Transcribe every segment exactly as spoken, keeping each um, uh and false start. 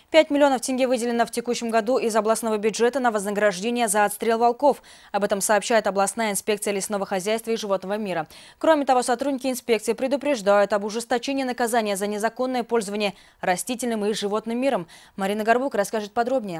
пять миллионов тенге выделено в текущем году из областного бюджета на вознаграждение за отстрел волков. Об этом сообщает областная инспекция лесного хозяйства и животного мира. Кроме того, сотрудники инспекции предупреждают об ужесточении наказания за незаконное пользование растительным и животным миром. Марина Горбук расскажет подробнее.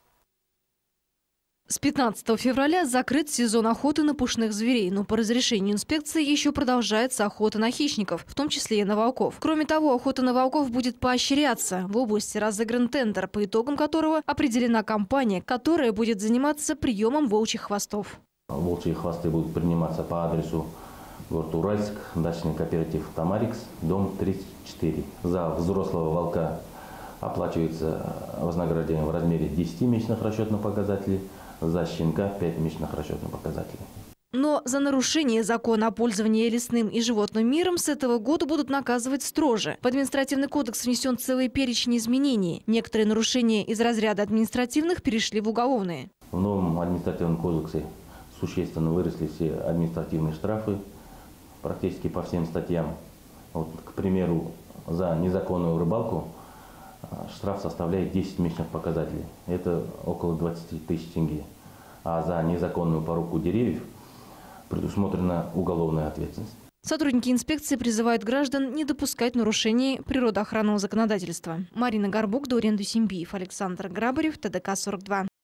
С пятнадцатого февраля закрыт сезон охоты на пушных зверей, но по разрешению инспекции еще продолжается охота на хищников, в том числе и на волков. Кроме того, охота на волков будет поощряться. В области разыгран тендер, по итогам которого определена компания, которая будет заниматься приемом волчьих хвостов. Волчьи хвосты будут приниматься по адресу город Уральск, дачный кооператив «Тамарикс», дом тридцать четыре. За взрослого волка оплачивается вознаграждение в размере десяти месячных расчетных показателей, за щенка пять месячных расчетных показателей. Но за нарушение закона о пользовании лесным и животным миром с этого года будут наказывать строже. В административный кодекс внесен целый перечень изменений. Некоторые нарушения из разряда административных перешли в уголовные. В новом административном кодексе существенно выросли все административные штрафы практически по всем статьям. Вот, к примеру, за незаконную рыбалку штраф составляет десять месячных показателей. Это около двадцати тысяч тенге. А за незаконную порубку деревьев предусмотрена уголовная ответственность. Сотрудники инспекции призывают граждан не допускать нарушений природоохранного законодательства. Марина Горбук, Дорин Дусимбиев, Александр Грабарев, ТДК сорок два.